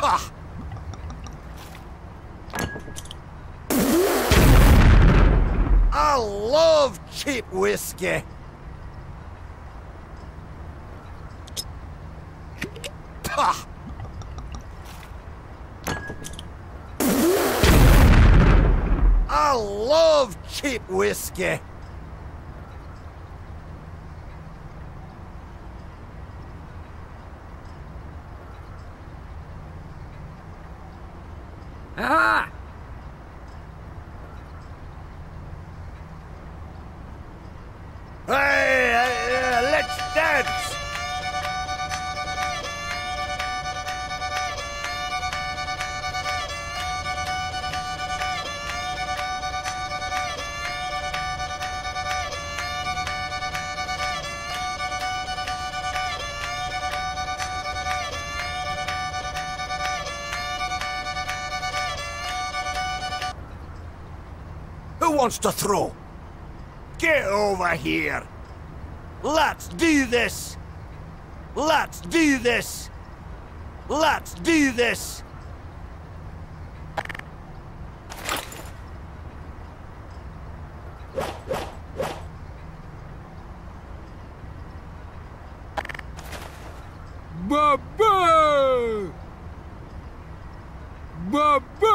Ha! I love cheap whiskey. Ha! I love cheap whiskey. Aha! Hey, let's dance. Who wants to throw? Get over here! Let's do this! Let's do this! Let's do this! Baba! Baba!